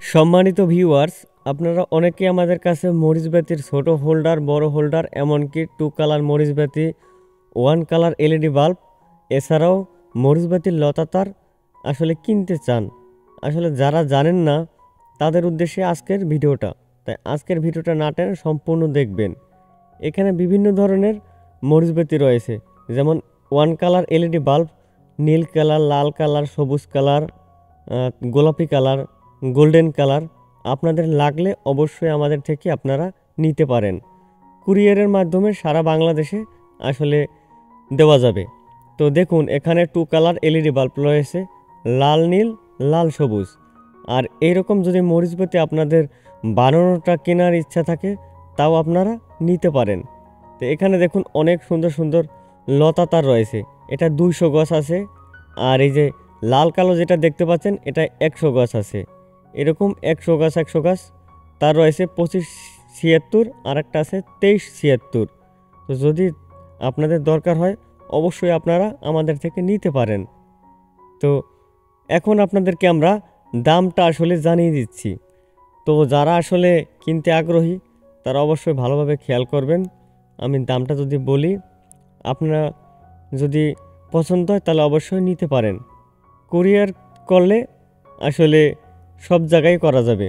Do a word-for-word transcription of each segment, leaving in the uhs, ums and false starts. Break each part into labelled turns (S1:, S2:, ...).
S1: সম্মানিত ভিউয়ার্স, আপনারা অনেকে আমাদের কাছে মরিচবাতির ছোট হোল্ডার, বড় হোল্ডার, এমনকি টু কালার মরিচবাতি, ওয়ান কালার এলইডি বাল্ব, এছাড়াও মরিচবাতির লতাতার আসলে কিনতে চান। আসলে যারা জানেন না তাদের উদ্দেশ্যে আজকের ভিডিওটা, তাই আজকের ভিডিওটা না টেনে সম্পূর্ণ দেখবেন। এখানে বিভিন্ন ধরনের মরিচবাতি রয়েছে, যেমন ওয়ান কালার এলইডি বাল্ব, নীল কালার, লাল কালার, সবুজ কালার, গোলাপি কালার, গোল্ডেন কালার। আপনাদের লাগলে অবশ্যই আমাদের থেকে আপনারা নিতে পারেন। কুরিয়ারের মাধ্যমে সারা বাংলাদেশে আসলে দেওয়া যাবে। তো দেখুন, এখানে টু কালার এলইডি বাল্ব রয়েছে, লাল নীল, লাল সবুজ। আর এইরকম যদি মরিচবাতি আপনাদের বানানোটা কেনার ইচ্ছা থাকে তাও আপনারা নিতে পারেন। তো এখানে দেখুন অনেক সুন্দর সুন্দর লতাতার রয়েছে, এটা দুইশো গজ আছে। আর এই যে লাল কালো যেটা দেখতে পাচ্ছেন এটা একশো গজ আছে। এরকম একশো গাছ একশো গাছ তার রয়েছে পঁচিশ ছিয়াত্তর, আর একটা আছে তেইশ ছিয়াত্তর। তো যদি আপনাদের দরকার হয় অবশ্যই আপনারা আমাদের থেকে নিতে পারেন। তো এখন আপনাদেরকে আমরা দামটা আসলে জানিয়ে দিচ্ছি। তো যারা আসলে কিনতে আগ্রহী তারা অবশ্যই ভালোভাবে খেয়াল করবেন। আমি দামটা যদি বলি, আপনারা যদি পছন্দ হয় তাহলে অবশ্যই নিতে পারেন। কুরিয়ার করলে আসলে সব জায়গায় করা যাবে।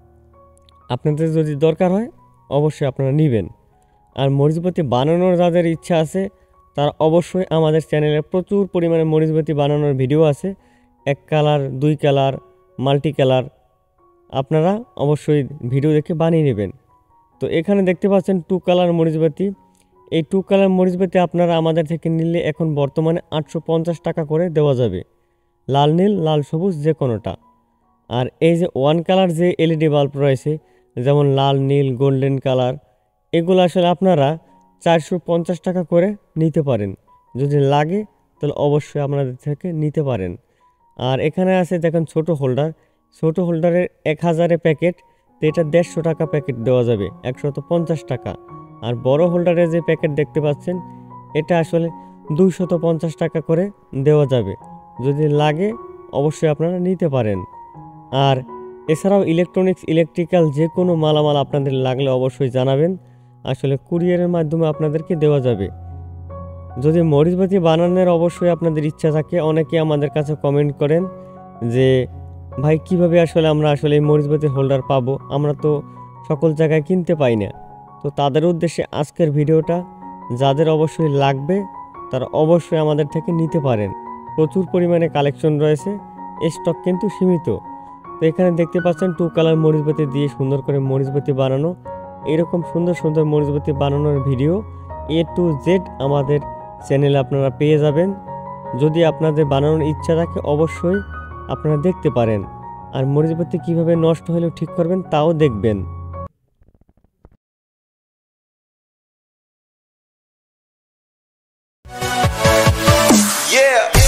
S1: আপনাদের যদি দরকার হয় অবশ্যই আপনারা নেবেন। আর মরিচবাতি বানানোর যাদের ইচ্ছা আছে তারা অবশ্যই আমাদের চ্যানেলে প্রচুর পরিমাণে মরিচবাতি বানানোর ভিডিও আছে, এক কালার, দুই কালার, মাল্টি কালার। আপনারা অবশ্যই ভিডিও দেখে বানিয়ে নেবেন। তো এখানে দেখতে পাচ্ছেন টু কালার মরিচবাতি। এই টু কালার মরিচবাতি আপনারা আমাদের থেকে নিলে এখন বর্তমানে আটশো পঞ্চাশ টাকা করে দেওয়া যাবে, লাল নীল, লাল সবুজ যে কোনোটা। আর এই যে ওয়ান কালার যে এলইডি বাল্ব রয়েছে, যেমন লাল নীল গোল্ডেন কালার, এগুলো আসলে আপনারা চারশো পঞ্চাশ টাকা করে নিতে পারেন। যদি লাগে তাহলে অবশ্যই আপনাদের থেকে নিতে পারেন। আর এখানে আছে দেখেন ছোট হোল্ডার, ছোট হোল্ডারের এক হাজারে প্যাকেট, তো এটা দেড়শো টাকা প্যাকেট দেওয়া যাবে, একশত পঞ্চাশ টাকা। আর বড় হোল্ডারের যে প্যাকেট দেখতে পাচ্ছেন এটা আসলে দুইশত পঞ্চাশ টাকা করে দেওয়া যাবে। যদি লাগে অবশ্যই আপনারা নিতে পারেন। আর এছাড়াও ইলেকট্রনিক্স, ইলেকট্রিক্যাল যে কোনো মালামাল আপনাদের লাগলে অবশ্যই জানাবেন, আসলে কুরিয়ারের মাধ্যমে আপনাদেরকে দেওয়া যাবে। যদি মরিচবাতি বানানোর অবশ্যই আপনাদের ইচ্ছা থাকে, অনেকে আমাদের কাছে কমেন্ট করেন যে ভাই কিভাবে আসলে আমরা আসলে এই মরিচবাতির হোল্ডার পাবো, আমরা তো সকল জায়গায় কিনতে পাই না। তো তাদের উদ্দেশ্যে আজকের ভিডিওটা, যাদের অবশ্যই লাগবে তারা অবশ্যই আমাদের থেকে নিতে পারেন। প্রচুর পরিমাণে কালেকশন রয়েছে, স্টক কিন্তু সীমিত। তো এখানে দেখতে পাচ্ছেন টু কালার মরিচবাতি দিয়ে সুন্দর করে মরিচবাতি বানানো। এরকম সুন্দর সুন্দর মরিচবাতি বানানোর ভিডিও এ টু জেড আমাদের চ্যানেলে আপনারা পেয়ে যাবেন। যদি আপনাদের বানানোর ইচ্ছা থাকে অবশ্যই আপনারা দেখতে পারেন। আর মরিচবাতি কীভাবে নষ্ট হলেও ঠিক করবেন তাও দেখবেন।
S2: Yeah.